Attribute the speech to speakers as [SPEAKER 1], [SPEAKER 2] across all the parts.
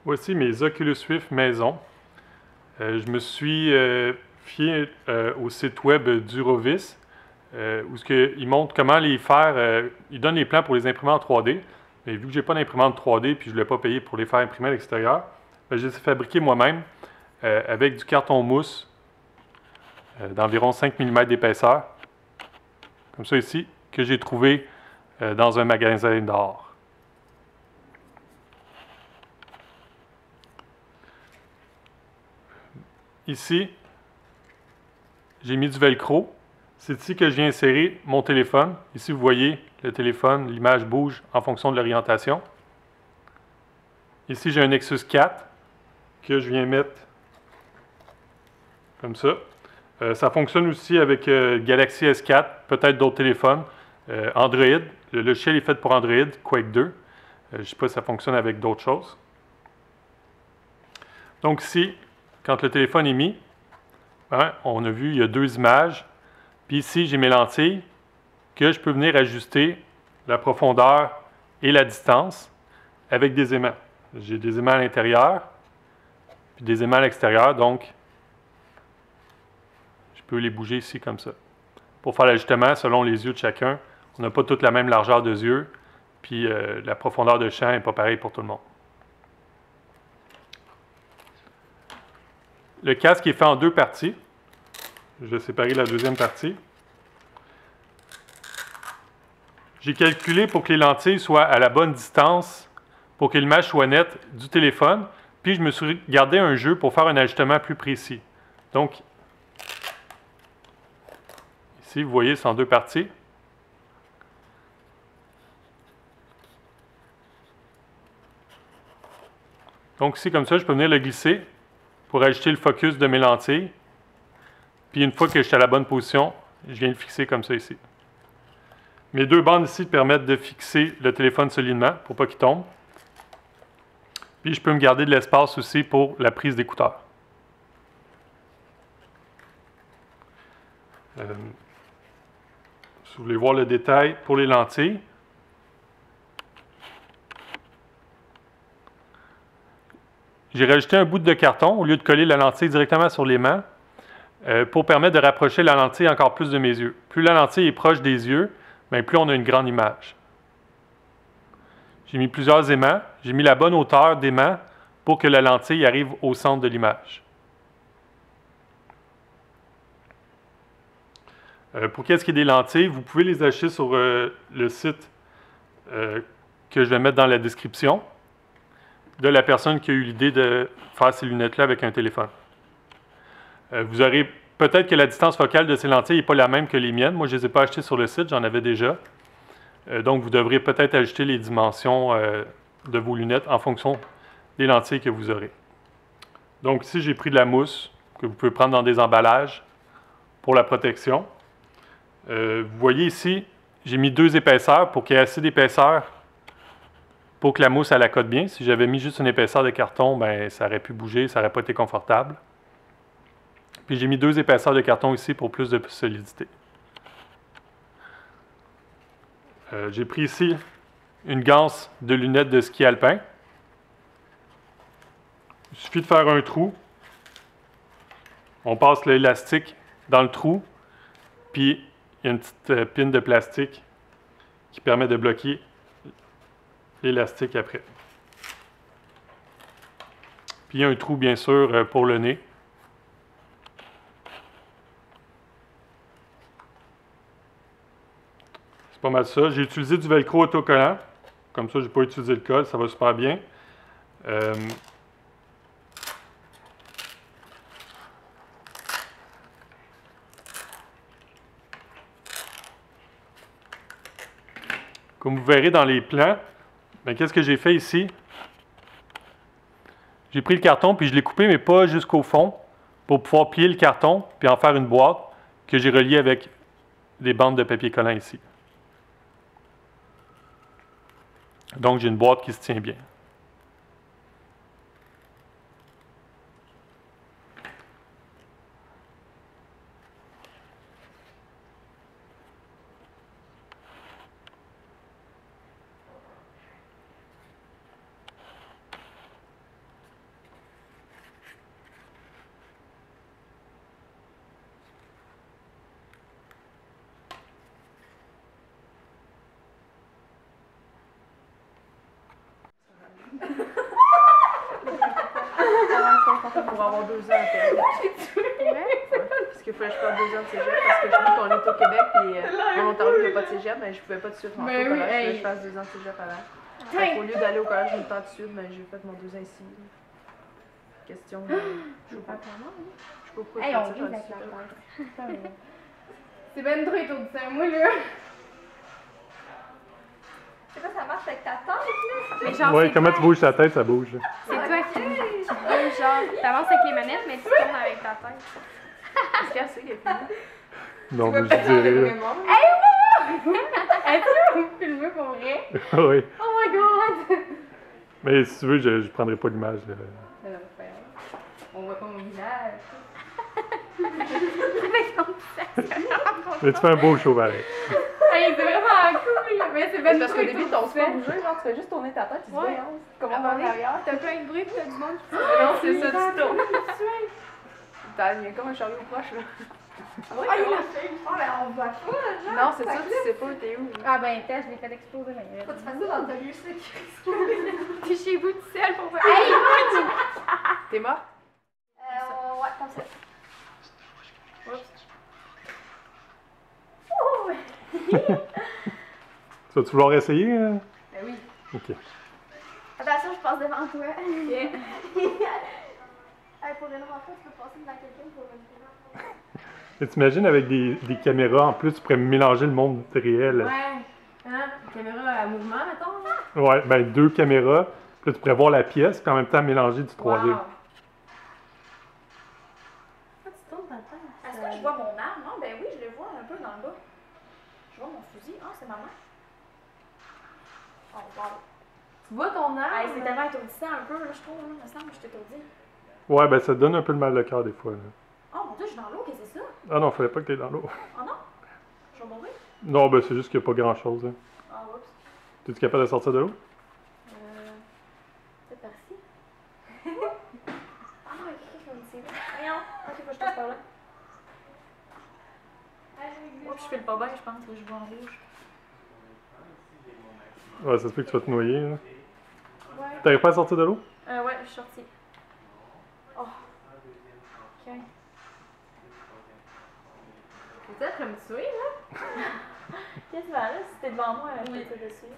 [SPEAKER 1] Voici mes Oculus Rift maison. Je me suis fié au site web d'Eurovis, où il montre comment les faire. Il donne les plans pour les imprimer en 3D. Mais vu que j'ai pas d'imprimante 3D puis je ne voulais pas payer pour les faire imprimer à l'extérieur, ben, je les ai fabriqués moi-même avec du carton mousse d'environ 5 mm d'épaisseur, comme ça ici, que j'ai trouvé dans un magasin d'art. Ici, j'ai mis du velcro. C'est ici que je viens insérer mon téléphone. Ici, vous voyez le téléphone, l'image bouge en fonction de l'orientation. Ici, j'ai un Nexus 4 que je viens mettre comme ça. Ça fonctionne aussi avec Galaxy S4, peut-être d'autres téléphones. Android, le logiciel est fait pour Android, Quake 2. Je ne sais pas si ça fonctionne avec d'autres choses. Donc ici, quand le téléphone est mis, hein, on a vu, il y a deux images. Puis ici, j'ai mes lentilles que je peux venir ajuster la profondeur et la distance avec des aimants. J'ai des aimants à l'intérieur, puis des aimants à l'extérieur, donc je peux les bouger ici comme ça. Pour faire l'ajustement selon les yeux de chacun, on n'a pas toute la même largeur de yeux, puis la profondeur de champ n'est pas pareille pour tout le monde. Le casque est fait en deux parties. Je vais séparer la deuxième partie. J'ai calculé pour que les lentilles soient à la bonne distance, pour que l'image soit nette du téléphone, puis je me suis gardé un jeu pour faire un ajustement plus précis. Donc, ici, vous voyez, c'est en deux parties. Donc ici, comme ça, je peux venir le glisser pour ajuster le focus de mes lentilles. Puis une fois que je suis à la bonne position, je viens le fixer comme ça ici. Mes deux bandes ici permettent de fixer le téléphone solidement pour pas qu'il tombe. Puis je peux me garder de l'espace aussi pour la prise d'écouteurs. Si vous voulez voir le détail pour les lentilles, j'ai rajouté un bout de carton au lieu de coller la lentille directement sur l'aimant pour permettre de rapprocher la lentille encore plus de mes yeux. Plus la lentille est proche des yeux, bien, plus on a une grande image. J'ai mis plusieurs aimants. J'ai mis la bonne hauteur d'aimant pour que la lentille arrive au centre de l'image. Pour qu'est-ce qui est des lentilles, vous pouvez les acheter sur le site que je vais mettre dans la description de la personne qui a eu l'idée de faire ces lunettes-là avec un téléphone. Vous aurez peut-être que la distance focale de ces lentilles n'est pas la même que les miennes. Moi, je ne les ai pas achetées sur le site, j'en avais déjà. Donc, vous devrez peut-être ajuster les dimensions de vos lunettes en fonction des lentilles que vous aurez. Donc, ici, j'ai pris de la mousse que vous pouvez prendre dans des emballages pour la protection. Vous voyez ici, j'ai mis deux épaisseurs pour qu'il y ait assez d'épaisseur pour que la mousse elle accote bien. Si j'avais mis juste une épaisseur de carton, ben, ça aurait pu bouger, ça n'aurait pas été confortable. Puis j'ai mis deux épaisseurs de carton ici pour plus de solidité. J'ai pris ici une ganse de lunettes de ski alpin. Il suffit de faire un trou. On passe l'élastique dans le trou, puis il y a une petite pine de plastique qui permet de bloquer l'élastique après. Puis il y a un trou, bien sûr, pour le nez. C'est pas mal ça. J'ai utilisé du velcro autocollant. Comme ça, je n'ai pas utilisé le colle. Ça va super bien. Comme vous verrez dans les plans, qu'est-ce que j'ai fait ici? J'ai pris le carton puis je l'ai coupé, mais pas jusqu'au fond, pour pouvoir plier le carton puis en faire une boîte que j'ai reliée avec des bandes de papier collant ici. Donc, j'ai une boîte qui se tient bien.
[SPEAKER 2] enfants fait pour avoir 2 ans à perdre. Ouais. Parce qu'il fallait que je perde 2 ans de cégep, parce que je sais qu'on est au Québec, et en Ontario, il n'y a pas de cégep, mais je pouvais pas tout de suite rentrer au collège, il fallait que je fasse 2 ans de cégep avant. Donc, au lieu d'aller au collège une temps de suite, j'ai fait mon 2 ans ici. Question de... Je sais pas pourquoi
[SPEAKER 3] Hey, on vise avec la tête. C'est ben trop étourdissant, moi, là.
[SPEAKER 4] Je sais pas, ça marche avec ta tête, là.
[SPEAKER 3] Mais genre,
[SPEAKER 1] Ouais,
[SPEAKER 3] c'est
[SPEAKER 1] comment
[SPEAKER 3] toi-
[SPEAKER 1] tu bouges ta tête, ça bouge.
[SPEAKER 3] C'est toi qui bouges, genre, t'avances avec les manettes, mais tu tournes avec ta tête.
[SPEAKER 2] C'est cassé, il y a fini.
[SPEAKER 1] Non, mais je dirais, là.
[SPEAKER 3] Hey, maman! Est-ce que vous me filmez pour vrai?
[SPEAKER 1] Oui.
[SPEAKER 3] Oh my god!
[SPEAKER 1] Mais si tu veux, je prendrai pas l'image, là.
[SPEAKER 3] On voit pas mon visage. Avec ton visage.
[SPEAKER 1] Mais tu fais un beau show, pareil.
[SPEAKER 3] Hey, c'est vraiment cool, mais c'est ben
[SPEAKER 2] Parce
[SPEAKER 3] trop
[SPEAKER 2] qu'au début, t'oses pas
[SPEAKER 3] étourdissant.
[SPEAKER 2] bouger, genre, tu fais juste tourner ta tête, tu te dis,
[SPEAKER 3] Ouais.
[SPEAKER 2] voyons, comment
[SPEAKER 3] À un
[SPEAKER 2] on
[SPEAKER 3] moment
[SPEAKER 2] va en
[SPEAKER 3] donné,
[SPEAKER 2] arrière?
[SPEAKER 3] t'as plein de bruit, pis t'as du monde qui
[SPEAKER 2] Non, c'est ça, tu tournes.
[SPEAKER 3] tournes.
[SPEAKER 2] Il y a comme un chariot proche, là.
[SPEAKER 4] Oui,
[SPEAKER 3] Ah, il
[SPEAKER 4] on
[SPEAKER 3] a
[SPEAKER 4] fait. Oh, mais on voit pas, genre.
[SPEAKER 2] Non, c'est ça, tu sais pas, t'es où.
[SPEAKER 3] Ah ben, t'as, je l'ai fait exploser, mais...
[SPEAKER 4] Faut que tu fasses ça dans ta lieu sécurité.
[SPEAKER 3] T'es chez vous tout seul pour voir. Hey,
[SPEAKER 2] T'es morte?
[SPEAKER 4] Ouais, comme ça.
[SPEAKER 2] Oups.
[SPEAKER 1] Tu vas-tu vouloir essayer?
[SPEAKER 2] Ben oui.
[SPEAKER 1] Ok.
[SPEAKER 4] Attention, je passe devant toi.
[SPEAKER 2] Yeah.
[SPEAKER 4] Hey, pour une rencontre, tu peux passer devant quelqu'un pour une rencontre.
[SPEAKER 1] Et t'imagines avec des caméras, en plus, tu pourrais mélanger le monde réel.
[SPEAKER 2] Ouais. Hein? Caméra à mouvement, mettons, là.
[SPEAKER 1] Ouais, ben 2 caméras, puis là, tu pourrais voir la pièce, puis en même temps mélanger du 3D.
[SPEAKER 2] Wow. Ah, tu tournes dans le temps.
[SPEAKER 4] Est-ce que je vois mon arme? Non, ben oui, je le vois un peu dans le bas. Je vois mon fusil. Ah, c'est ma main. Oh, wow.
[SPEAKER 2] Tu vois ton arme?
[SPEAKER 4] Hey, c'est tellement étourdissant un peu, là, je trouve. Là, il me semble que je t'étourdis.
[SPEAKER 1] Ouais, ben ça te donne un peu le mal de cœur des fois. Là.
[SPEAKER 4] Oh mon dieu, je suis dans l'eau, qu'est-ce que c'est ça?
[SPEAKER 1] Ah non, fallait pas que t'aies dans l'eau.
[SPEAKER 4] Oh non? Je vais mourir?
[SPEAKER 1] Non, ben c'est juste qu'il n'y a pas grand-chose. Hein.
[SPEAKER 4] Ah, oups.
[SPEAKER 1] T'es-tu capable de sortir de l'eau?
[SPEAKER 4] Peut-être par ici. Ah non, il y a quelqu'un qui va me tirer. Voyons. Ok, faut que je passe par là. Oups, je file pas bien, je pense que je vois en rouge.
[SPEAKER 1] Ouais, ça se peut que tu vas te noyer. Là.
[SPEAKER 4] Ouais.
[SPEAKER 1] T'arrives pas à sortir de l'eau?
[SPEAKER 4] Ouais, je suis sortie. Oh. Ok.
[SPEAKER 2] Peut-être me tuer, là?
[SPEAKER 4] Qu'est-ce que tu vas là? Si t'es devant moi, je peux te tirer dessus.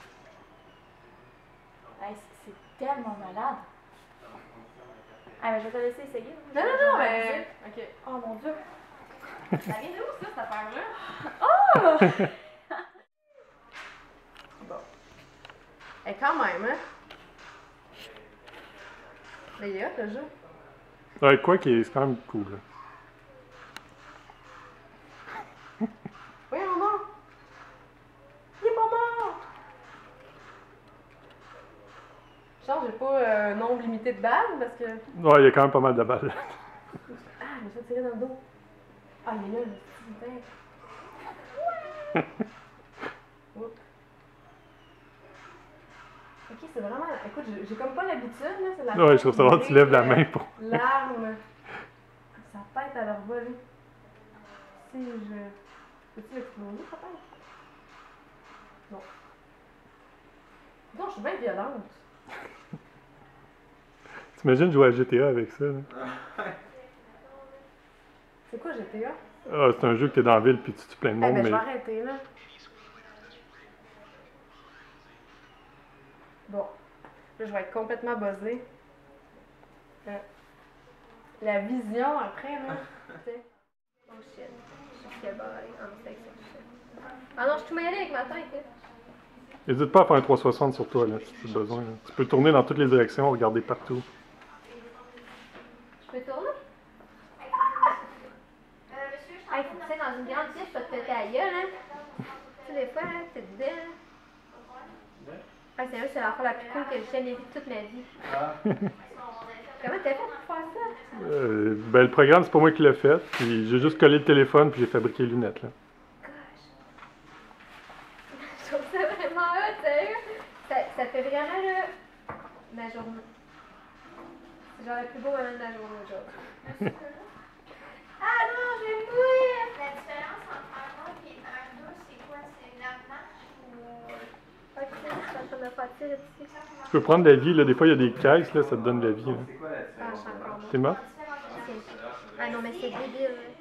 [SPEAKER 4] Hey, c'est tellement malade. Ah, mais je vais te laisser essayer.
[SPEAKER 2] Non, non, non, mais. Ok.
[SPEAKER 4] Oh mon dieu.
[SPEAKER 2] Ça vient de où, ça, cette affaire-là? Bon. Et quand même, hein? Mais il est hot, le jeu.
[SPEAKER 1] Ouais, quoi qui est c'est quand même cool. Là.
[SPEAKER 2] Voyons non! Il est pas mort! Genre, j'ai pas un nombre limité de balles parce que.
[SPEAKER 1] Ouais, il y a quand même pas mal de balles.
[SPEAKER 2] Ah, je me suis tiré dans le dos. Ah, il est là, le petit bête. Oups. Ok, c'est vraiment. Écoute, j'ai comme pas l'habitude, là. C'est la
[SPEAKER 1] Ouais, je trouve ça rare que tu lèves la main pour.
[SPEAKER 2] L'arme. Ça pète à leur voler. Si je. Peux-tu l'exploser, peut-être? Non. Non, je suis bien violente.
[SPEAKER 1] T'imagines jouer à GTA avec ça? Là?
[SPEAKER 2] C'est quoi GTA?
[SPEAKER 1] Ah, c'est un jeu que t'es dans la ville puis tu tues plein de
[SPEAKER 2] Eh
[SPEAKER 1] monde,
[SPEAKER 2] ben, je
[SPEAKER 1] mais.
[SPEAKER 2] vais arrêter, là. Bon. Là, je vais être complètement buzzée. La vision après, là. Tu sais. Oh shit. Je suis cabaret en section shit. Ah non, je suis tout mêlée avec ma tête, là.
[SPEAKER 1] N'hésite pas à faire un 360 sur toi, là, si tu as besoin. Là. Tu peux tourner dans toutes les directions, regarder partout.
[SPEAKER 2] Je peux tourner?
[SPEAKER 4] Monsieur, je
[SPEAKER 3] Hey, faut que tu sais, dans une grande pièce, tu vas te péter la gueule, hein. Tu sais, des fois, hein, t'es dedans, hein. Ah, c'est vrai, c'est la fois la plus cool que j'ai jamais vue de toute ma vie. Comment t'as fait pour faire ça?
[SPEAKER 1] Ben, le programme, c'est pas moi qui l'ai fait. Puis j'ai juste collé le téléphone puis j'ai fabriqué les lunettes. Là.
[SPEAKER 3] Gosh. Je trouve ça vraiment hot, sérieux. Ça fait vraiment, là, ma journée. C'est genre le plus beau moment de ma journée aujourd'hui. Ah non, je vais mourir!
[SPEAKER 4] La différence entre un 1 et un 2, c'est quoi? C'est la marche ou.
[SPEAKER 3] Ok, je suis en train de me faire tirer dessus.
[SPEAKER 1] Tu peux prendre la vie, là. Des fois, il y a des caisses, là, ça te donne la vie. Là.
[SPEAKER 3] Ah, je suis encore
[SPEAKER 1] T'es mort?
[SPEAKER 3] Ah non, mais c'est débile.